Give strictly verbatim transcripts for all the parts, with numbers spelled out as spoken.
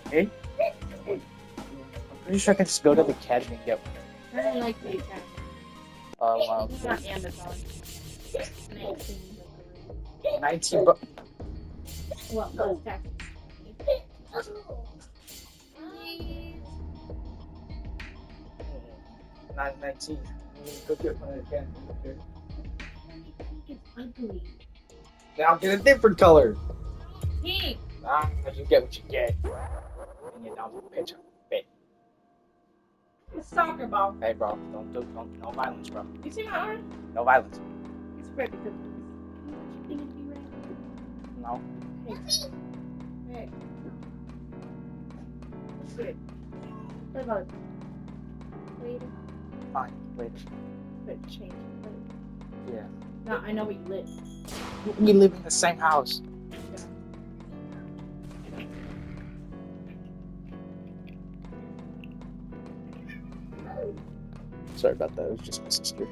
Hey? I'm pretty sure I can just go to the academy and get one. I don't like the academy. Oh, wow. It's not Amazon. nineteen. nineteen bu- Well, plus taxes. Not nineteen. Go get one again. Okay. It's ugly. Now get a different color. Pink. Ah, you get what you get. And you don't pitch a bit. It's soccer ball. Hey, bro, don't do, don't, no violence, bro. You see my arm? No violence. It's red because you think it'd be red? No. Hey. Hey. What's good? What about later? Fine, wait. But change later. Yeah. No, I know where you live. We live in the same house. Sorry about that. It was just my sister.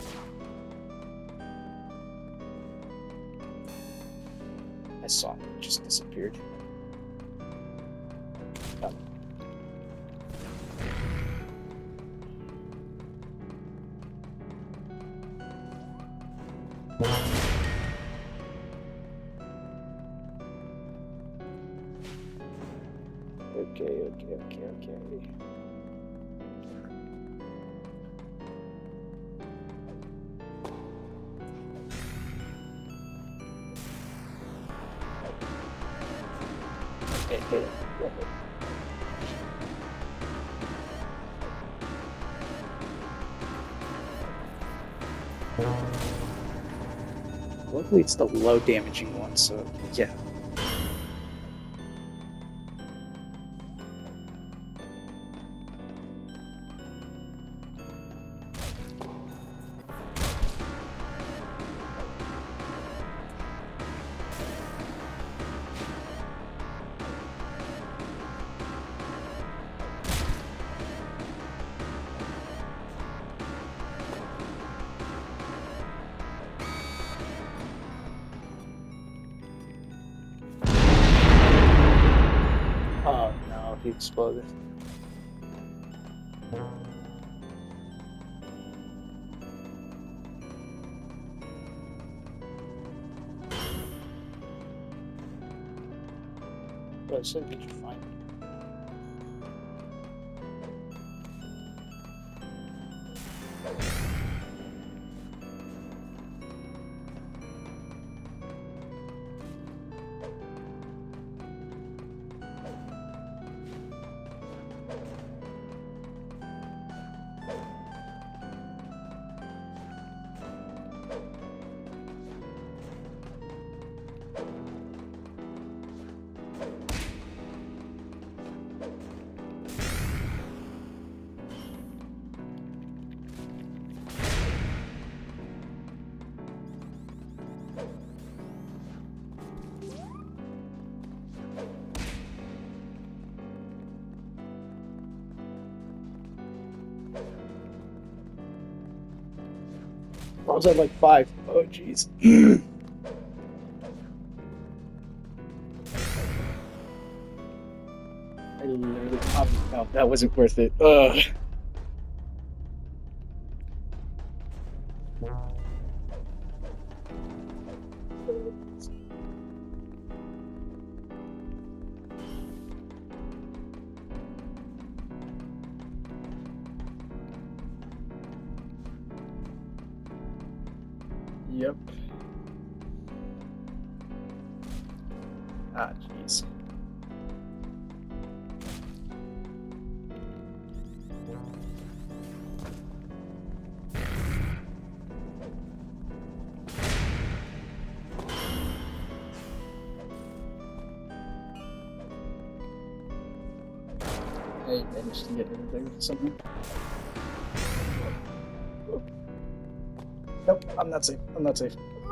I saw him. It just disappeared. Oh. Okay, okay, okay, okay. Luckily, it's the low damaging one, so yeah. Oh no, he exploded. What so did you find? I was at like five. Oh jeez. I literally, um, no, that wasn't worth it. Ugh. Yep. Ah, jeez. I managed to get everything or something. Nope, I'm not safe. I'm not safe.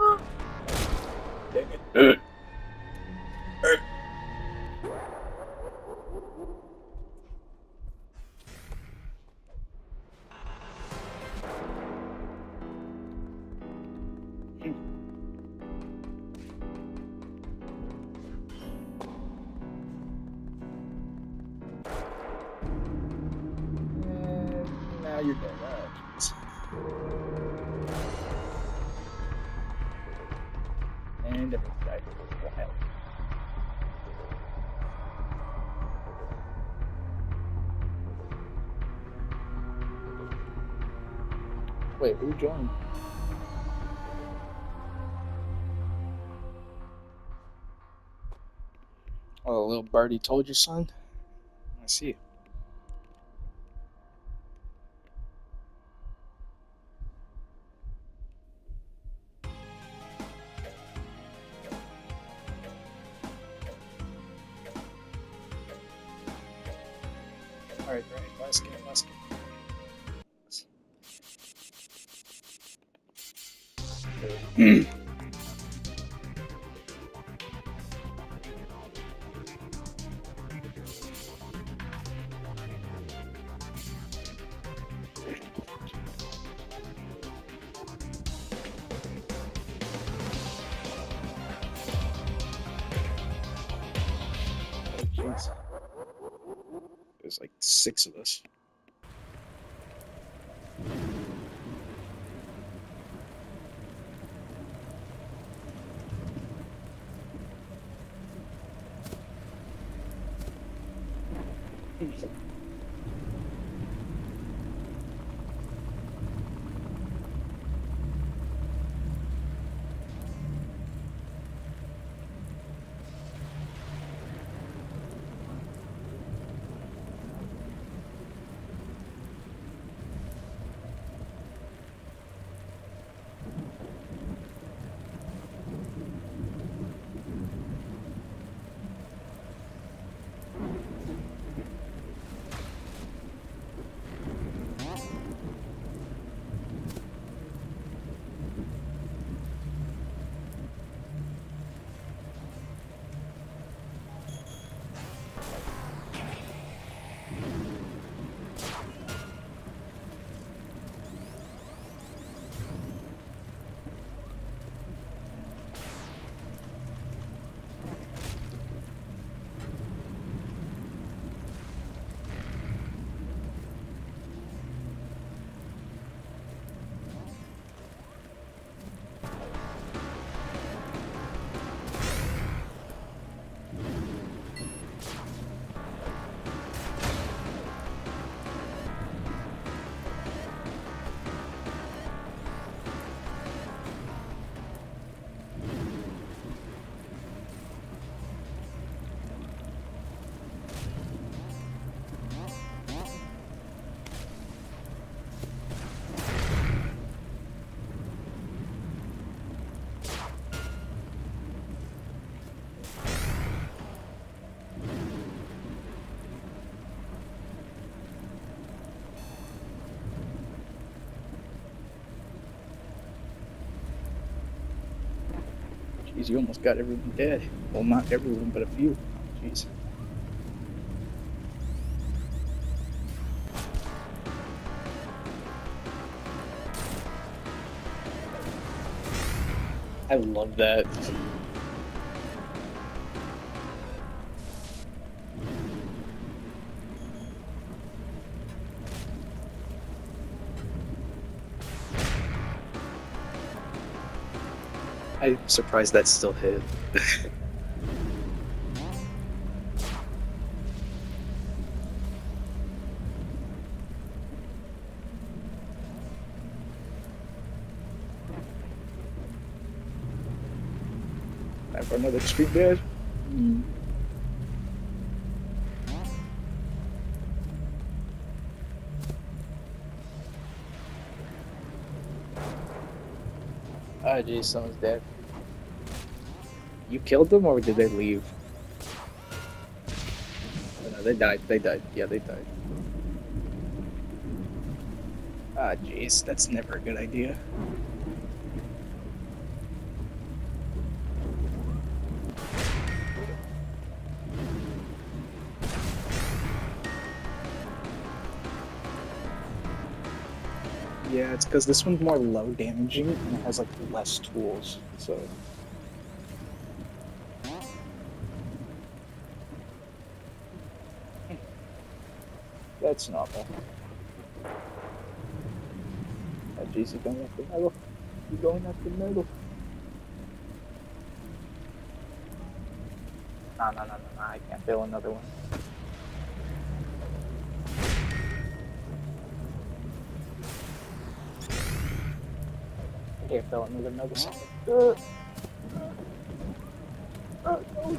Dang it. Now you're dead. Oh, jeez. And everyone died. Full health. Wait, who joined? Oh, little birdie told you, son? I see. Alright, right, last game, last game. Jeez. There's like six of us. Jeez, you almost got everyone dead. Well, not everyone, but a few. Jeez. I love that. I'm surprised that still hit. Time for another street dash. Mm. Ah, geez, someone's dead. You killed them, or did they leave? Oh, no, they died. They died. Yeah, they died. Ah, jeez, that's never a good idea. Yeah, it's because this one's more low damaging and it has like less tools, so. That's not bad. jeez, you're going up the middle. You're going up the middle. No, no, no, no, no, I can't fail another one. I can't fail another another song. Uh, uh, oh.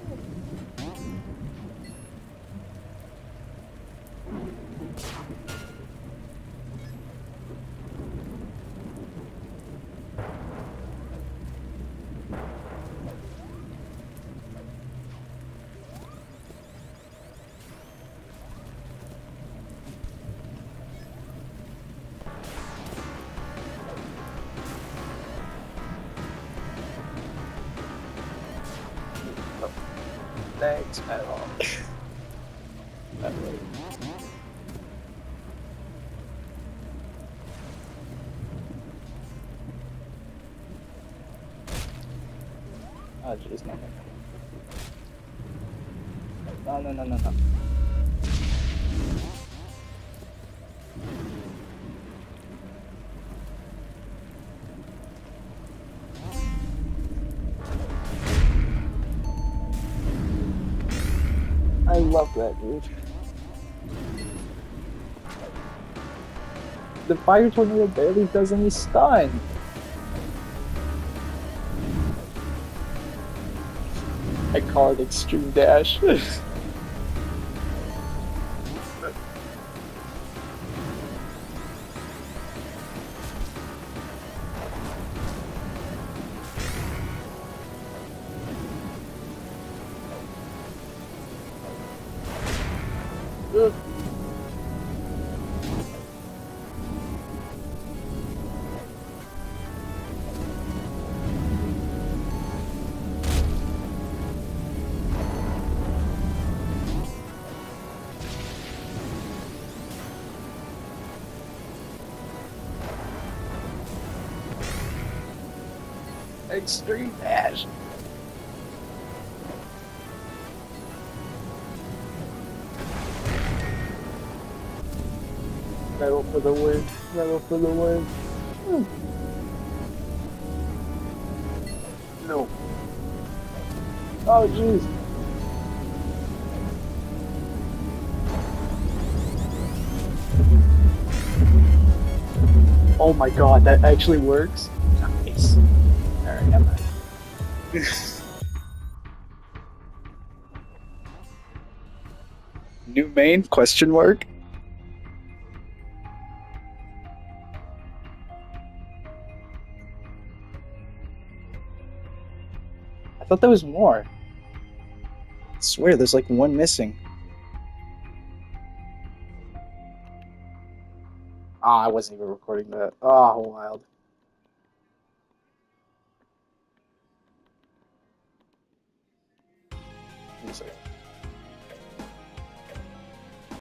Thanks at all. That way. Oh jeez, no, no, no, no, no, no. I love that, dude. The fire tornado barely does any stun. I call it extreme dash. Ugh. Extreme dash. Metal for the win. Metal for the win. Mm. No. Oh jeez. Oh my god, that actually works. Nice. Alright, never mind. New main? Question mark? I thought there was more. I swear, there's like one missing. Ah, oh, I wasn't even recording that. Oh, wild. One second.